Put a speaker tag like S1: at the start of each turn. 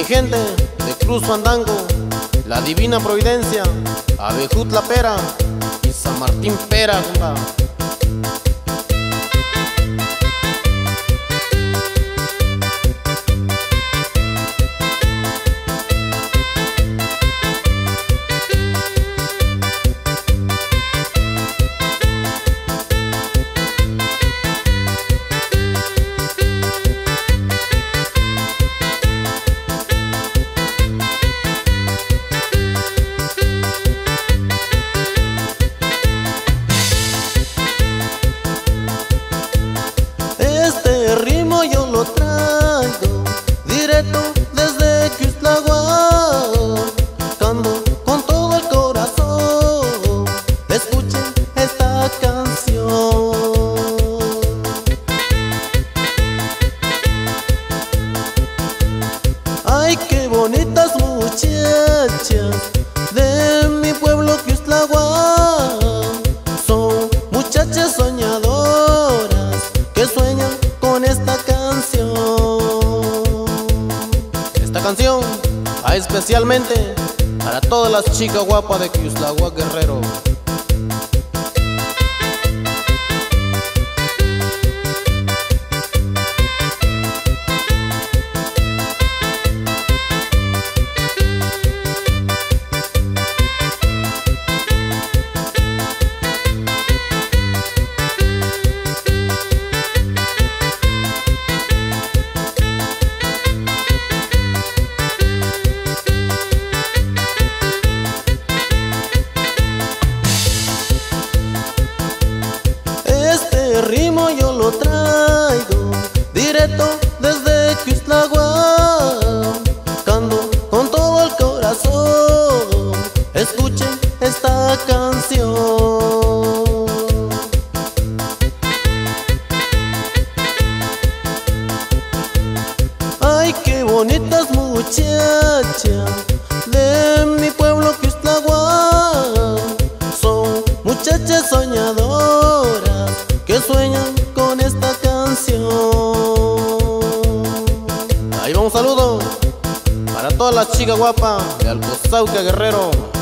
S1: gente de Cruz Fandango, La Divina Providencia, Abejutla Pera y San Martín Pera, compa.
S2: Este ritmo yo lo traigo directo desde Quistlahuac, cantando con todo el corazón. Escuchen esta canción. Ay, qué bonitas muchachas de mi pueblo Quistlahuac, son muchachas soñadoras que sueñan con esta canción.
S1: Esta canción va especialmente para todas las chicas guapas de Quistlahuac, Guerrero.
S2: Este ritmo yo lo traigo directo desde Quistlahuac, cantando con todo el corazón. Escuchen esta canción. Ay, qué bonitas muchachas de mi pueblo Quistlahuac, son muchachas soñadoras que sueñan con esta canción.
S1: Ahí va un saludo para todas las chicas guapas de Alcozauca, Guerrero.